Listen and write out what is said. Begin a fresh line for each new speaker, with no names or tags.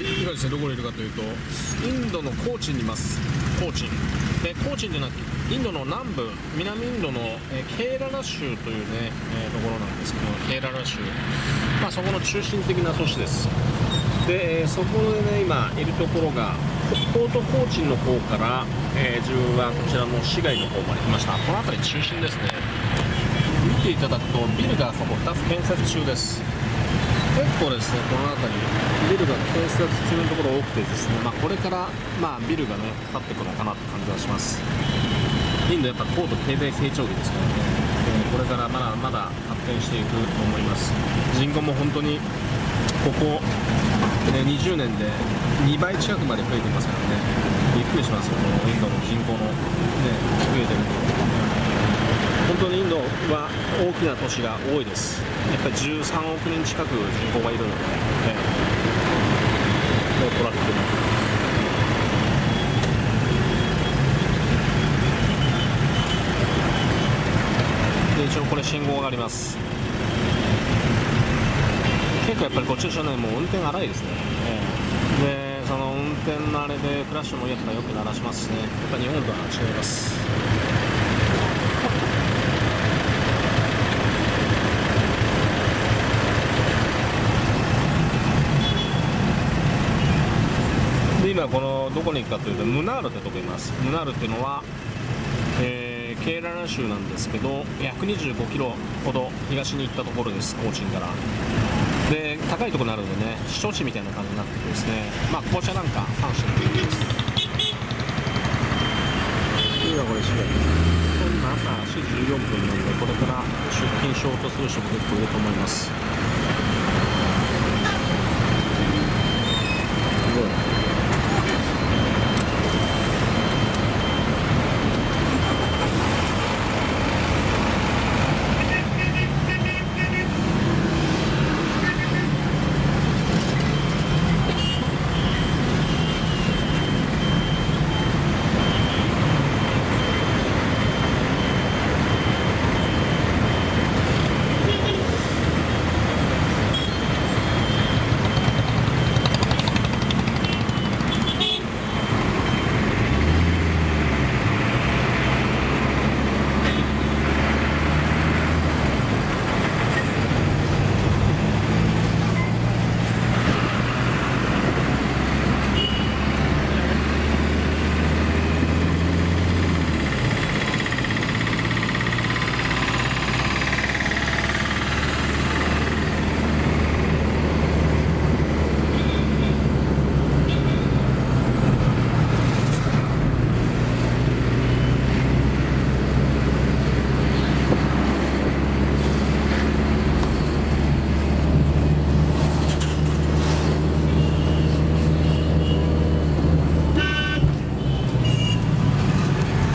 今ですね、どこにいるかというと、インドのコーチンにいます。コーチンで、コーチンというのはインドの南部、南インドの、ケーララ州というね、ところなんですけど、ケーララ州、そこの中心的な都市です。で、そこでね、今いるところがポートコーチンの方から、自分はこちらの市街の方まで来ました。この辺り中心ですね。見ていただくとビルがそこ2つ建設中です。結構ですね、この辺りビルが建設中のところ多くてですね、これからビルがね建ってくるのかなって感じがします。インドやっぱ高度経済成長期ですからね、これからまだまだ発展していくと思います。人口も本当にここ、20年で2倍近くまで増えていますからね、びっくりしますよ、インドの人口の、増えてると。本当にインドは大きな都市が多いです。やっぱり13億人近く人口がいるので、トラックもで、一応これ信号があります。結構やっぱりこっちの人ね、もう運転荒いですね。で、その運転のあれでフラッシュもやっぱよく鳴らしますしね、やっぱ日本とは違います。で、今このどこに行くかというとムナールってとこにいます。ムナールっていうのは、ケーララ州なんですけど、125キロほど東に行ったところです、コーチンから。で、高いところになるのでね、避暑地みたいな感じになっててですね、紅茶なんかファンしてるんです。今これ市街、今朝4時14分なので、これから出勤しようとする人も結構いると思います。